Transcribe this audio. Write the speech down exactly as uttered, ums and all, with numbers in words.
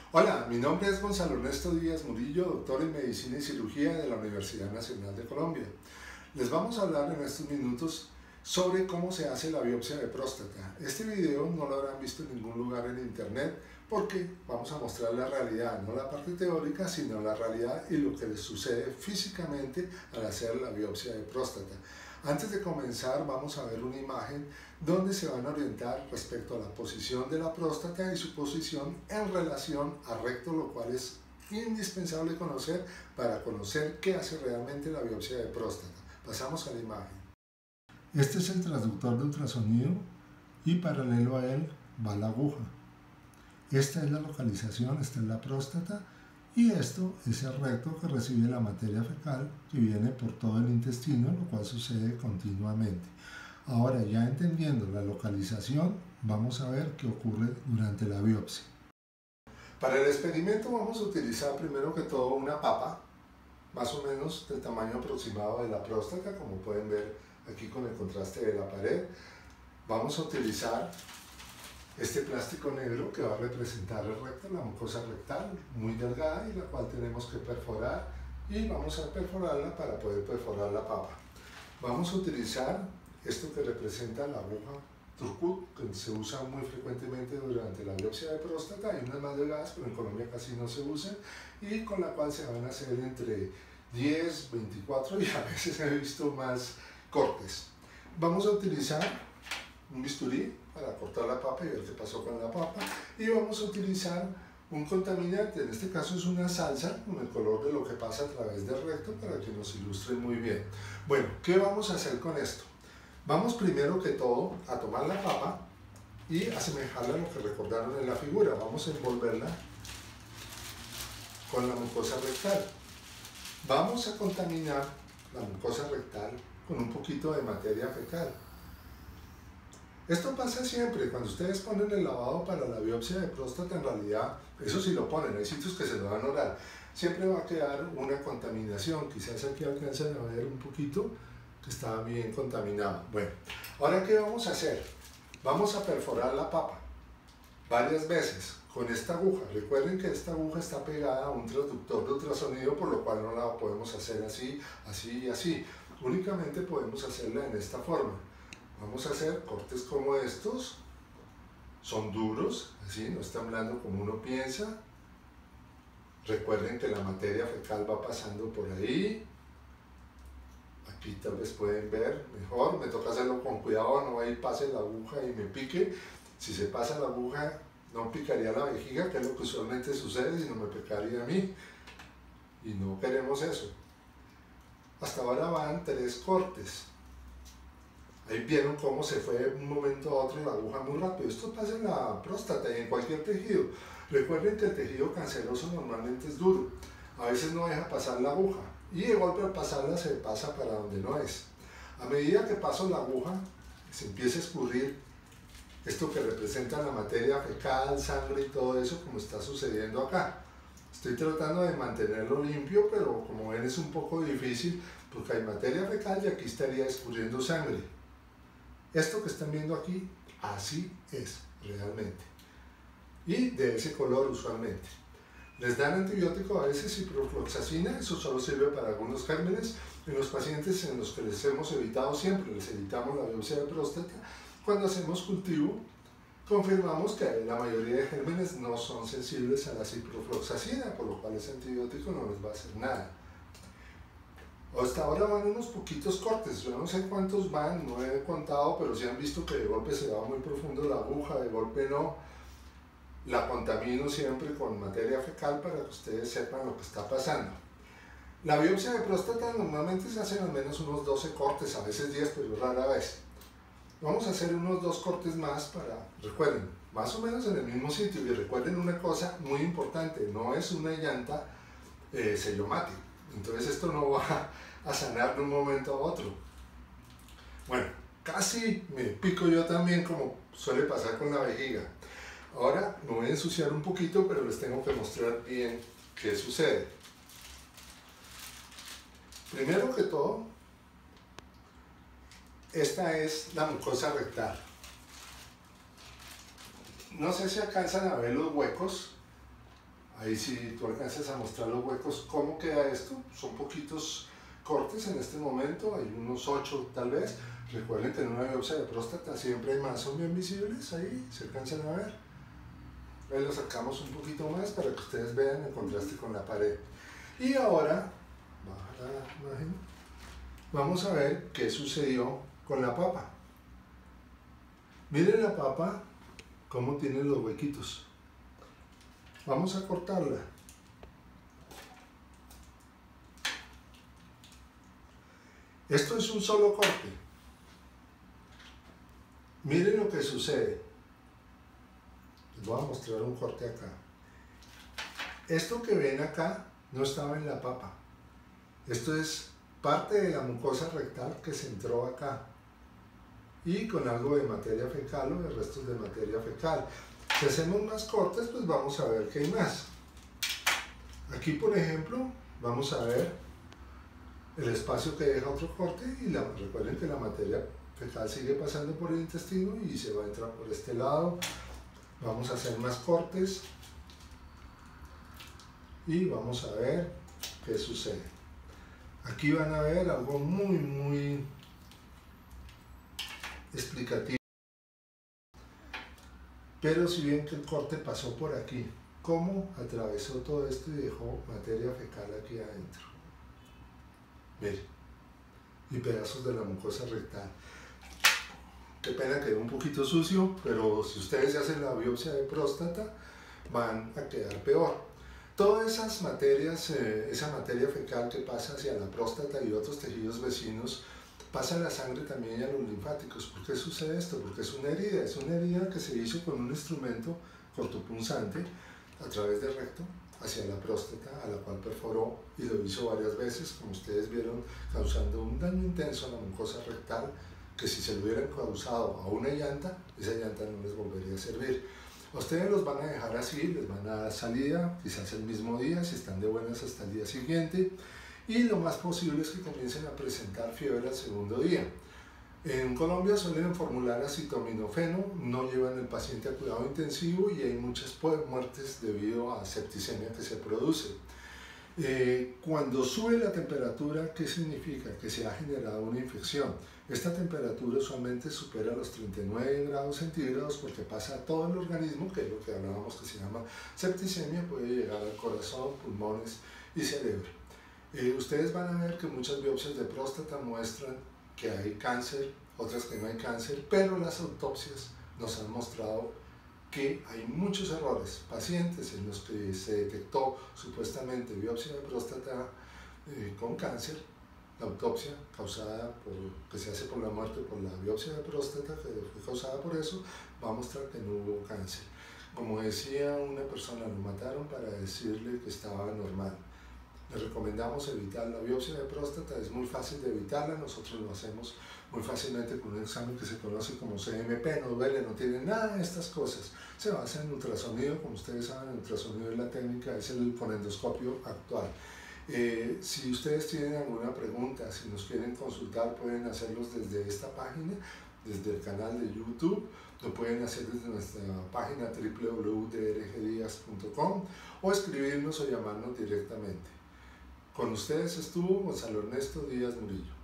Hola, mi nombre es Gonzalo Ernesto Díaz Murillo, doctor en Medicina y Cirugía de la Universidad Nacional de Colombia. Les vamos a hablar en estos minutos sobre cómo se hace la biopsia de próstata. Este video no lo habrán visto en ningún lugar en internet porque vamos a mostrar la realidad, no la parte teórica, sino la realidad y lo que les sucede físicamente al hacer la biopsia de próstata. Antes de comenzar vamos a ver una imagen donde se van a orientar respecto a la posición de la próstata y su posición en relación al recto, lo cual es indispensable conocer para conocer qué hace realmente la biopsia de próstata. Pasamos a la imagen. Este es el transductor de ultrasonido y paralelo a él va la aguja. Esta es la localización, esta es la próstata y esto es el recto que recibe la materia fecal que viene por todo el intestino, lo cual sucede continuamente. Ahora, ya entendiendo la localización, vamos a ver qué ocurre durante la biopsia. Para el experimento vamos a utilizar primero que todo una papa, más o menos del tamaño aproximado de la próstata, como pueden ver aquí con el contraste de la pared. Vamos a utilizar este plástico negro que va a representar el recto, la mucosa rectal, muy delgada y la cual tenemos que perforar, y vamos a perforarla para poder perforar la papa. Vamos a utilizar esto que representa la aguja Turcut, que se usa muy frecuentemente durante la biopsia de próstata. Hay unas más delgadas, pero en Colombia casi no se usan, y con la cual se van a hacer entre diez, veinticuatro y a veces he visto más cortes. Vamos a utilizar un bisturí para cortar la papa y ver qué pasó con la papa, y vamos a utilizar un contaminante, en este caso es una salsa con el color de lo que pasa a través del recto para que nos ilustre muy bien. Bueno, ¿qué vamos a hacer con esto? Vamos primero que todo a tomar la papa y asemejarla a lo que recordaron en la figura. Vamos a envolverla con la mucosa rectal. Vamos a contaminar la mucosa rectal con un poquito de materia fecal. Esto pasa siempre, cuando ustedes ponen el lavado para la biopsia de próstata, en realidad, eso sí lo ponen, hay sitios que se lo dan oral, siempre va a quedar una contaminación. Quizás aquí alcancen a ver un poquito que está bien contaminado. Bueno, ahora ¿qué vamos a hacer? Vamos a perforar la papa varias veces con esta aguja. Recuerden que esta aguja está pegada a un transductor de ultrasonido, por lo cual no la podemos hacer así, así y así. Únicamente podemos hacerla en esta forma. Vamos a hacer cortes como estos, son duros, así, no están blando como uno piensa. Recuerden que la materia fecal va pasando por ahí. Aquí tal vez pueden ver mejor, me toca hacerlo con cuidado, no ahí pase la aguja y me pique. Si se pasa la aguja no picaría la vejiga, que es lo que usualmente sucede, sino me picaría a mí. Y no queremos eso. Hasta ahora van tres cortes. Ahí vieron cómo se fue de un momento a otro la aguja muy rápido. Esto pasa en la próstata y en cualquier tejido. Recuerden que el tejido canceroso normalmente es duro. A veces no deja pasar la aguja. Y de golpe al pasarla se pasa para donde no es. A medida que paso la aguja, se empieza a escurrir esto que representa la materia fecal, sangre y todo eso, como está sucediendo acá. Estoy tratando de mantenerlo limpio, pero como ven es un poco difícil porque hay materia fecal y aquí estaría escurriendo sangre. Esto que están viendo aquí, así es realmente. Y de ese color usualmente. Les dan antibiótico a veces ciprofloxacina, eso solo sirve para algunos gérmenes. En los pacientes en los que les hemos evitado siempre, les evitamos la biopsia de próstata, cuando hacemos cultivo, confirmamos que la mayoría de gérmenes no son sensibles a la ciprofloxacina, por lo cual ese antibiótico no les va a hacer nada. Hasta ahora van unos poquitos cortes, yo no sé cuántos van, no he contado, pero sí han visto que de golpe se va muy profundo la aguja, de golpe no. La contamino siempre con materia fecal para que ustedes sepan lo que está pasando. La biopsia de próstata normalmente se hacen al menos unos doce cortes, a veces diez, pero rara vez. Vamos a hacer unos dos cortes más para, recuerden, más o menos en el mismo sitio. Y recuerden una cosa muy importante, no es una llanta eh, sellomate. Entonces esto no va a sanar de un momento a otro. Bueno, casi me pico yo también, como suele pasar con la vejiga. Ahora me voy a ensuciar un poquito, pero les tengo que mostrar bien qué sucede. Primero que todo, esta es la mucosa rectal. No sé si alcanzan a ver los huecos Ahí si tú alcanzas a mostrar los huecos, ¿cómo queda esto? Son poquitos cortes en este momento, hay unos ocho tal vez. Recuerden que en una biopsia de próstata siempre hay más, son bien visibles, ahí se alcanzan a ver. Ahí lo sacamos un poquito más para que ustedes vean el contraste con la pared. Y ahora, baja la imagen, vamos a ver qué sucedió con la papa. Miren la papa, cómo tiene los huequitos. Vamos a cortarla. Esto es un solo corte. Miren lo que sucede. Les voy a mostrar un corte acá. Esto que ven acá no estaba en la papa. Esto es parte de la mucosa rectal que se entró acá. Y con algo de materia fecal o de restos de materia fecal. Si hacemos más cortes, pues vamos a ver qué hay más. Aquí, por ejemplo, vamos a ver el espacio que deja otro corte y la, recuerden que la materia fecal sigue pasando por el intestino y se va a entrar por este lado. Vamos a hacer más cortes y vamos a ver qué sucede. Aquí van a ver algo muy, muy explicativo. Pero si bien que el corte pasó por aquí, ¿cómo atravesó todo esto y dejó materia fecal aquí adentro? Miren, y pedazos de la mucosa rectal. Qué pena, quedó un poquito sucio, pero si ustedes hacen la biopsia de próstata, van a quedar peor. Todas esas materias, eh, esa materia fecal que pasa hacia la próstata y otros tejidos vecinos, pasa a la sangre también y a los linfáticos. ¿Por qué sucede esto? Porque es una herida, es una herida que se hizo con un instrumento cortopunzante a través del recto hacia la próstata, a la cual perforó y lo hizo varias veces, como ustedes vieron, causando un daño intenso a la mucosa rectal, que si se lo hubieran causado a una llanta, esa llanta no les volvería a servir. A ustedes los van a dejar así, les van a dar salida, quizás el mismo día, si están de buenas hasta el día siguiente, y lo más posible es que comiencen a presentar fiebre al segundo día. En Colombia suelen formular acetaminofeno, no llevan al paciente a cuidado intensivo y hay muchas muertes debido a septicemia que se produce. Eh, cuando sube la temperatura, ¿qué significa? Que se ha generado una infección. Esta temperatura usualmente supera los treinta y nueve grados centígrados porque pasa a todo el organismo, que es lo que hablábamos que se llama septicemia, puede llegar al corazón, pulmones y cerebro. Eh, ustedes van a ver que muchas biopsias de próstata muestran que hay cáncer, otras que no hay cáncer, pero las autopsias nos han mostrado que hay muchos errores, pacientes en los que se detectó supuestamente biopsia de próstata eh, con cáncer, la autopsia causada por, que se hace por la muerte por la biopsia de próstata, que fue causada por eso, va a mostrar que no hubo cáncer. Como decía una persona, lo mataron para decirle que estaba normal. Les recomendamos evitar la biopsia de próstata, es muy fácil de evitarla, nosotros lo hacemos muy fácilmente con un examen que se conoce como C M P, no duele, no tiene nada de estas cosas. Se basa en ultrasonido, como ustedes saben, el ultrasonido es la técnica, es el fonendoscopio actual. Eh, si ustedes tienen alguna pregunta, si nos quieren consultar, pueden hacerlos desde esta página, desde el canal de YouTube, lo pueden hacer desde nuestra página w w w punto d r g díaz punto com o escribirnos o llamarnos directamente. Con ustedes estuvo Gonzalo Ernesto Díaz Murillo.